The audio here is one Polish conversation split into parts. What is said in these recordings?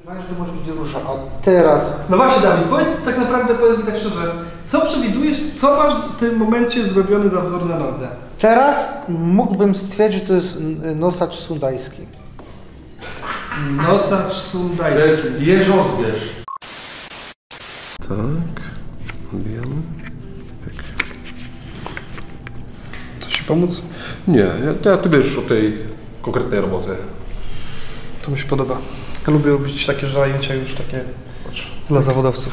Każdy może być róża, a teraz... No właśnie, Dawid, powiedz tak naprawdę, powiedz mi tak szczerze, co przewidujesz, co masz w tym momencie zrobiony za wzór na nodze? Teraz mógłbym stwierdzić, że to jest nosacz sundajski. Nosacz sundajski. To jest jeżozbierz. Tak, odbijamy. Coś ci pomóc? Nie, ty bierzesz już od tej konkretnej roboty. To mi się podoba. Ja lubię robić takie zajęcia już takie dla zawodowców.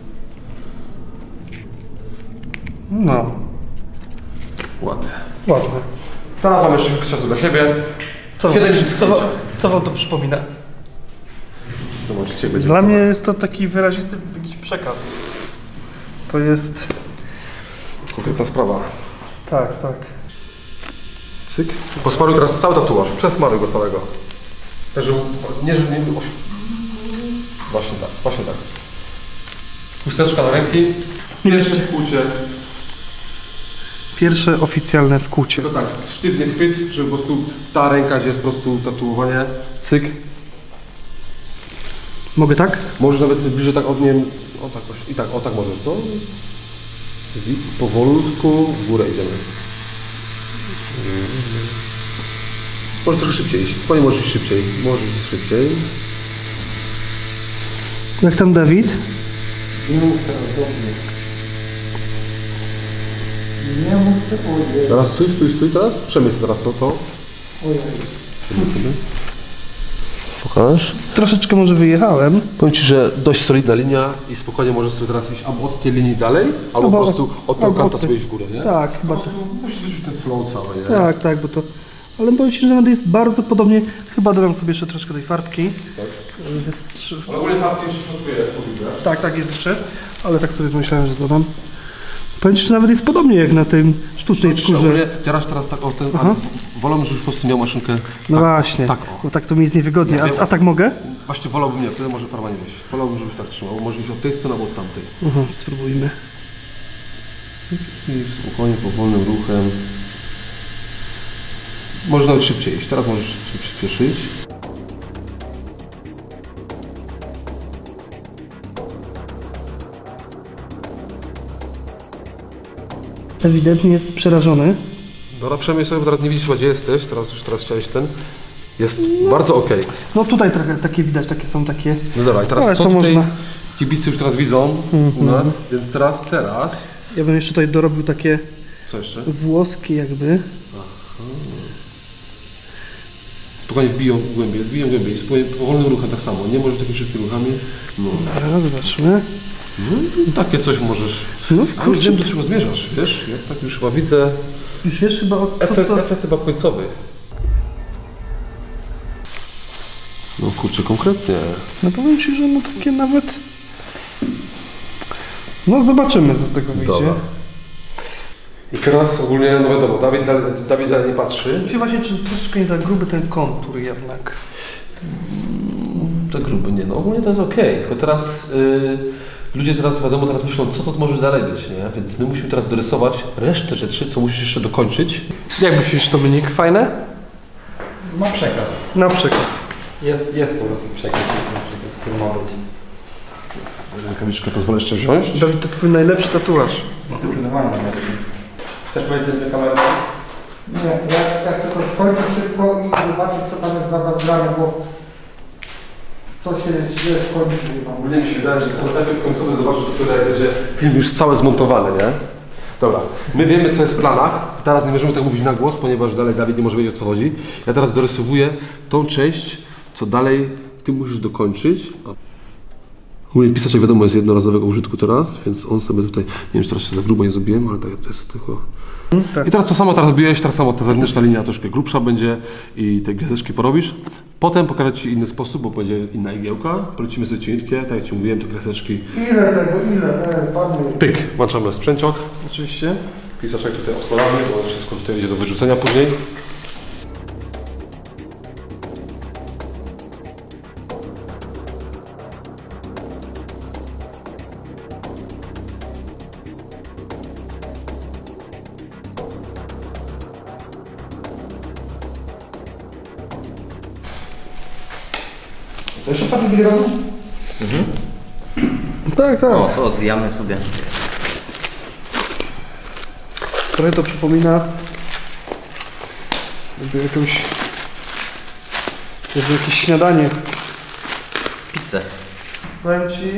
No. Ładnie. Ładne. Teraz mamy jeszcze czasu dla siebie. Co wam to przypomina? Zobaczycie, będzie. Dla mnie jest to taki wyrazisty jakiś przekaz. To jest... Konkretna sprawa. Tak, tak. Cyk. Posmaruj teraz cały tatuaż. Przesmaruj go całego. Tak, żeby... Nie, żeby nie było... Właśnie tak, właśnie tak. Chusteczka na ręki. Pierwsze wkłucie. Pierwsze oficjalne wkłucie. Tylko tak, sztywny chwyt, żeby po prostu ta ręka, gdzie jest po prostu tatuowanie. Cyk. Mogę tak? Możesz nawet sobie bliżej tak od niej... O tak właśnie. I tak, o tak możesz. No. Powolutku w górę idziemy. Możesz trochę szybciej iść. Spokojnie możesz iść szybciej. Możesz iść szybciej. Jak tam Dawid? Nie mów to powiedzieć. Teraz stój teraz. Przemyśl teraz to. Przemyśl sobie. Pokaż. Troszeczkę może wyjechałem. Powiem Ci, że dość solidna linia i spokojnie możesz sobie teraz iść albo od tej linii dalej, albo po prostu od tego kanta sobie iść w górę, nie? Tak, chyba Po prostu musisz wyczuć ten flow cały, nie? tak, bo to... Ale powiem Ci, że nawet jest bardzo podobnie. Chyba dodam sobie jeszcze troszkę tej farbki. Tak. Jest... Ale ogólnie farbki jeszcze w środku jest, to widzę. Tak, jest jeszcze. Ale tak sobie myślałem, że dodam. Powiem Ci, że nawet jest podobnie jak na tym sztucznej skórze. Teraz tak o ten... Wolałbym, żebyś po prostu miał maszynkę... No tak, właśnie, tak, bo tak to mi jest niewygodnie. A tak mogę? Właśnie wolałbym nie, wtedy może farba nie wyjść. Wolałbym, żebyś tak trzymał. Może iść od tej strony albo od tamtej. Spróbujmy. I spokojnie, powolnym ruchem. Możesz nawet szybciej iść. Teraz możesz się przyspieszyć. Ewidentnie jest przerażony. Dobra, przemyśl sobie, bo teraz nie widzisz, gdzie jesteś. Teraz chciałeś ten. Jest bardzo okej. No tutaj trochę takie widać, takie są takie... No dobra, i teraz Ale co to tutaj można. kibice już teraz widzą u nas, więc teraz... Ja bym jeszcze tutaj dorobił takie Co jeszcze? włoski jakby. Spokojnie wbiją głębiej. Spokojnie, powolnym ruchem tak samo. Nie możesz takimi szybkimi ruchami. No. Dobra, zobaczmy. Takie coś możesz. No, A już wiem, do czego zmierzasz, wiesz? Ja tak już chyba widzę Już wiesz chyba o co to... efekt chyba końcowy. No kurczę, konkretnie. No powiem Ci, że no takie nawet... No zobaczymy, co z tego wyjdzie. Dobra. I teraz ogólnie, no wiadomo, Dawid dalej nie patrzy. Myślę właśnie, czy troszeczkę nie za gruby ten kontur jednak. Za gruby nie, no ogólnie to jest okej. Tylko teraz ludzie teraz wiadomo, teraz myślą, co to może dalej być, nie? Więc my musimy teraz dorysować resztę rzeczy, co musisz jeszcze dokończyć. Jak myślisz, Dominik? Fajne? Ma przekaz. Na przekaz. Jest po prostu przekaz, który ma być. Rękawiczkę pozwolę jeszcze wziąć. Dawid, to Twój najlepszy tatuaż. Zdecydowanie najlepszy. Chcesz powiedzieć do kamery? Nie, ja chcę to skończyć szybko i zobaczyć, co tam jest na was grane, bo to się źle skończy. Ogólnie mi się wydaje, że cały efekt końcowy zobaczysz dopiero jak będzie film już cały zmontowany, nie? Dobra, my wiemy co jest w planach, teraz nie możemy tak mówić na głos, ponieważ dalej Dawid nie może wiedzieć o co chodzi. Ja teraz dorysowuję tą część, co dalej ty musisz dokończyć. Ogólnie pisaczek wiadomo jest jednorazowego użytku teraz, więc on sobie tutaj, nie wiem czy teraz się za grubo nie zrobiłem, ale tak to jest tylko... Tak. I teraz to samo teraz robiłeś, teraz samo ta zewnętrzna linia troszkę grubsza będzie i te gwiazdeczki porobisz. Potem pokażę Ci inny sposób, bo będzie inna igiełka. Polecimy sobie cieniutkie, tak jak Ci mówiłem, te kreseczki. Ile tego, panie? Pyk, włączamy sprzęciok. Oczywiście. Pisaczek tutaj odkładamy, bo wszystko tutaj idzie do wyrzucenia później. Też Jeszcze Patryk biegał? Mhm. Tak, tak. O, to odwijamy sobie. Trochę to przypomina jakieś śniadanie. Pizzę. Powiem Ci,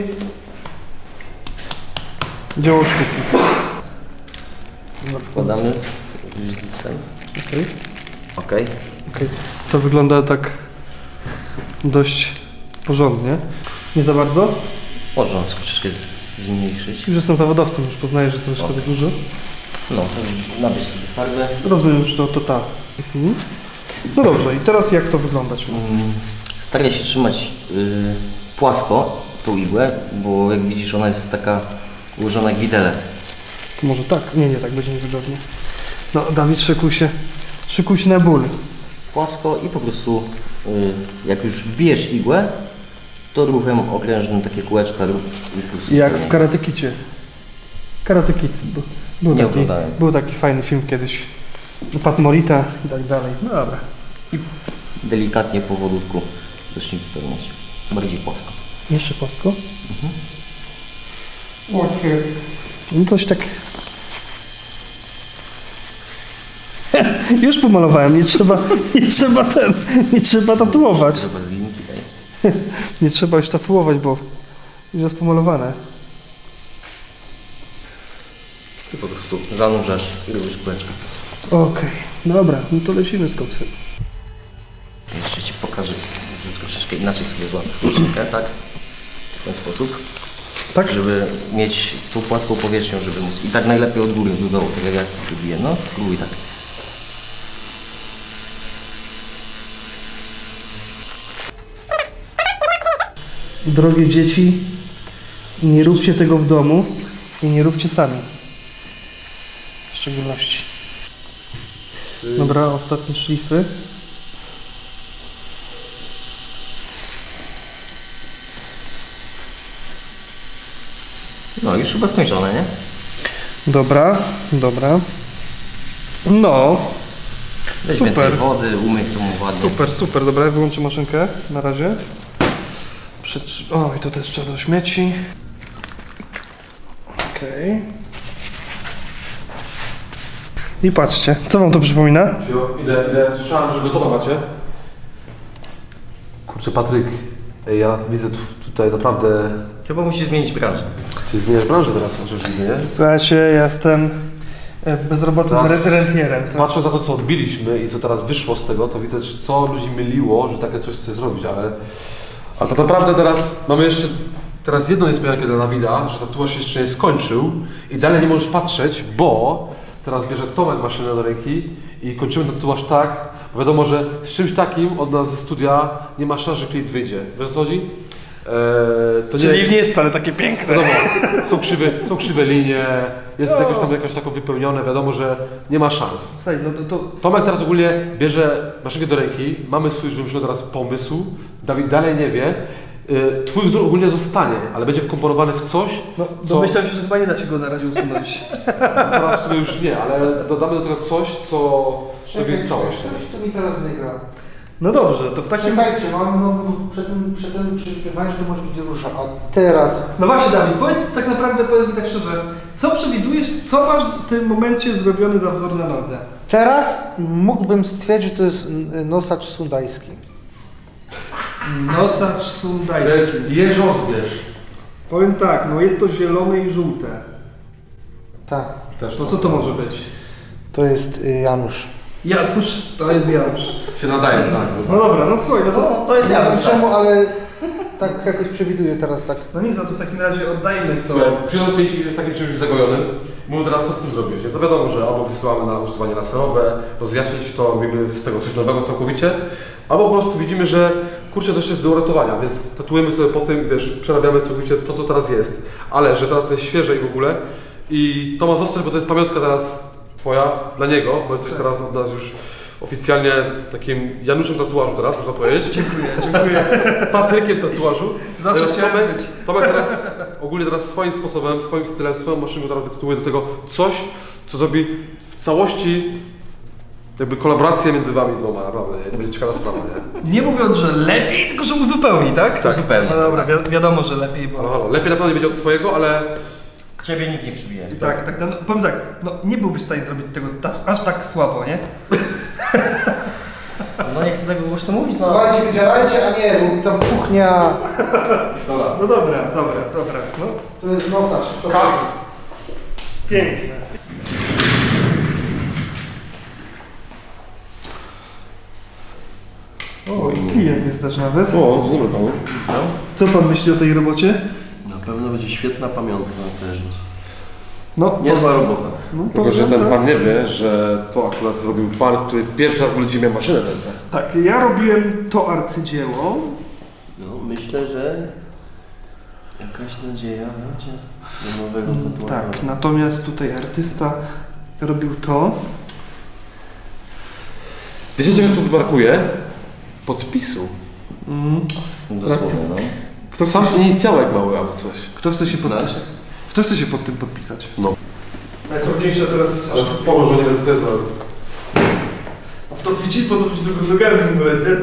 dzieło sztuki. Wkładamy. Okej. Okej. To wygląda tak dość porządnie. Nie za bardzo? Można troszeczkę zmniejszyć. Już jestem zawodowcem, już poznaję, że troszkę za dużo. No, nabierz sobie farbę. Rozumiem, że to tak. Mhm. No dobrze, i teraz jak to wyglądać ma? Staraj się trzymać płasko tą igłę, bo jak widzisz ona jest taka ułożona jak widelec. To może tak? Nie, tak będzie niewygodnie. No, Dawid, szykuj się na ból. Płasko i po prostu jak już wbijesz igłę, to ruchem okrężnym takie kółeczka rób i po prostu Jak w Karate Kidzie. Karate Kid. Nie oglądałem. Był taki fajny film kiedyś. Pat Morita i tak dalej. No dobra. I delikatnie powolutku zacznij wypełniać. Bardziej płasko. Jeszcze płasko? Łocie. No coś tak... Już pomalowałem, nie trzeba tatuować. Trzeba z linki daj. Nie trzeba już tatuować, bo już jest pomalowane. Ty po prostu zanurzasz i robisz kółeczka. Okej, dobra, no to lecimy z koksem. Jeszcze Ci pokażę, że troszeczkę inaczej sobie złapię koszynkę, tak? W ten sposób. Tak? Żeby mieć tą płaską powierzchnię, żeby móc. I tak najlepiej od góry do dołu, tak jak to wybiję. No, spróbuj tak. Drogie dzieci, nie róbcie tego w domu i nie róbcie sami. W szczególności. Dobra, ostatnie szlify. No, już chyba skończone, nie? Dobra. No, Weź super. więcej wody, umyj tą ładnie. Super, dobra, ja wyłączę maszynkę na razie. O, i to też trzeba do śmieci. Okej. I patrzcie, co wam to przypomina? Idę, słyszałem, że gotowe macie. Kurczę, Patryk, ja widzę tutaj naprawdę... Chyba musisz zmienić branżę. Ty zmieniasz branżę teraz, chociaż widzę, nie? Słuchajcie, ja jestem bezrobotnym Teraz- rentierem. To... Patrząc na to, co odbiliśmy i co teraz wyszło z tego, to widać, co ludzi myliło, że takie coś chce zrobić, ale tak naprawdę teraz mamy jeszcze jedną niespodziankę dla Dawida, że tatuaż jeszcze nie skończył i dalej nie możesz patrzeć, bo teraz bierze Tomek maszynę do ręki i kończymy tatuaż tak, bo wiadomo, że z czymś takim od nas ze studia nie ma szans, że klient wyjdzie. Wiesz, o co chodzi? To Czyli nie jest wcale takie piękne. Wiadomo, są krzywe linie, jest jakoś taką wypełnione, wiadomo, że nie ma szans. Słuchaj, no to... Tomek teraz ogólnie bierze maszynkę do ręki, mamy swój wymyślony teraz pomysł, Dawid dalej nie wie. Twój wzór ogólnie zostanie, ale będzie wkomponowany w coś, No, co... domyślam się, że chyba nie da się go na razie usunąć. Teraz w sumie już nie, ale dodamy do tego coś, co robi całość. Coś tu mi teraz nie gra. No dobrze, to w takim... Czekajcie, mam przed tym przewidywałem, że to może być rusza. A teraz No właśnie, Dawid, powiedz mi tak szczerze, co przewidujesz, co masz w tym momencie zrobiony za wzór na nodze? Teraz mógłbym stwierdzić, że to jest nosacz sundajski. Nosacz To sundajski. jest jeżozbierz. Powiem tak, no jest to zielone i żółte. Tak, Też To co to może być? to jest Janusz. Janusz, to jest Janusz. się nadaje, tak. No dobra, no słuchaj, no to... To jest Nie wiem Janusz. czemu, ale tak jakoś przewiduję teraz tak. No nic, no to w takim razie oddajmy to. Słuchaj, przyjdą klienci jest takim czymś zagojonym, mówią teraz co z tym zrobić. Nie? To wiadomo, że albo wysyłamy na usuwanie laserowe, rozjaśnić to, robimy z tego coś nowego całkowicie, albo po prostu widzimy, że kurczę, to jeszcze jest do uratowania, więc tatuujemy sobie po tym, wiesz, przerabiamy całkowicie to, co teraz jest, ale że teraz to jest świeże i w ogóle i to ma zostać, bo to jest pamiątka teraz twoja, dla niego, bo jesteś teraz od nas już oficjalnie takim Januszem tatuażu teraz, można powiedzieć. Dziękuję. Patrykiem tatuażu. Zawsze Teraz chciałem być. Tomek teraz ogólnie teraz swoim sposobem, swoim stylem, swoją maszyną teraz wytytułuje do tego coś, co zrobi w całości jakby kolaborację między wami dwoma, naprawdę, nie? To będzie ciekawa sprawa, nie? Nie mówiąc, że lepiej, tylko że uzupełni, tak? Tak. Zupełnie. No dobra, wiadomo, że lepiej, bo... Halo, lepiej na pewno nie będzie od twojego, ale... K ciebie nikt nie przybije. Tak, no, powiem tak, no nie byłbyś w stanie zrobić tego aż tak słabo, nie? No nie chcę tego głośno mówić, no. Słuchajcie, wydzierajcie, a nie, bo tam kuchnia. Dobra. No dobra, no. To jest nosacz. Piękne. O, i klient jest też nawet. O, dzień dobry panu. Co pan myśli o tej robocie? Na pewno będzie świetna pamiątka na całe życie. No, Niezła robota. no, Tylko, że powiem ten tak. pan nie wie, że to akurat robił pan, który pierwszy raz w ludzi miał maszynę w ręce. Tak, ja robiłem to arcydzieło. No, myślę, że jakaś nadzieja będzie do nowego tatuażu. Tak, natomiast tutaj artysta robił to. Wiecie, czego tu brakuje? Podpisu. Dosłownie, no. To sam inicjałek mały albo coś. Kto chce się Znaczy? Kto chce się pod tym podpisać? No. Najtrudniejsze teraz... Ale położę nie bez tezu. To widzi, bo to będzie tylko żogarny były.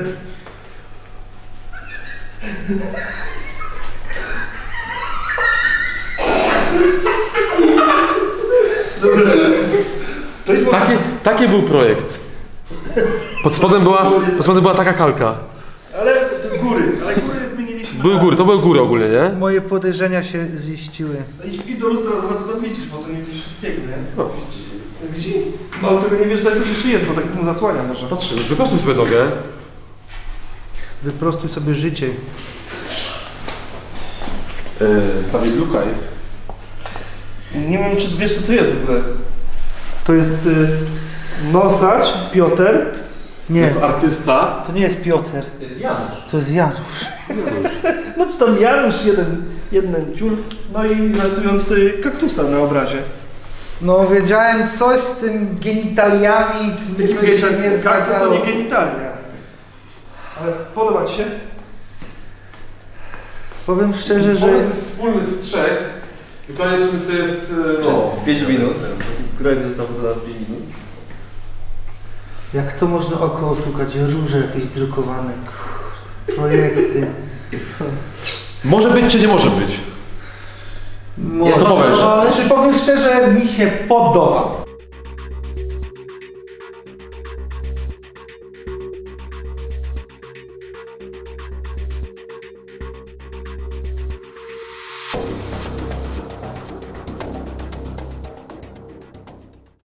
Dobra. To już może... Taki był projekt. Pod spodem była taka kalka. Ale to góry zmieniliśmy. To były góry ogólnie, nie? Moje podejrzenia się ziściły. No i śpi do lustra, zobacz co tam widzisz, bo to nie widzisz wszystkiego, nie? No, widzi? No tego nie wiesz, że coś jeszcze jest, bo tak mu zasłania może. Patrzymy, wyprostuj sobie nogę. Wyprostuj sobie życie. Dawid, lukaj. Nie wiem, czy wiesz, co to jest w ogóle. To jest nosacz, Piotr. Nie, Jako artysta. to nie jest Piotr. To jest Janusz. To jest Janusz. No czy tam Janusz, jeden ciul, no i rysujący kaktusa na obrazie. No wiedziałem coś z tym genitaliami, coś się nie Kaktus to zgadzało. nie genitalia. Ale podoba ci się? Powiem szczerze, że Pomysł jest wspólny z trzech. I koniec to jest... No. W 5 minut. Projekt został wydany w 5 minut. jak to można oko oszukać, róże jakieś drukowane, projekty. Może być czy nie może być? Jest to powiesz. Czy powiem szczerze, mi się podoba.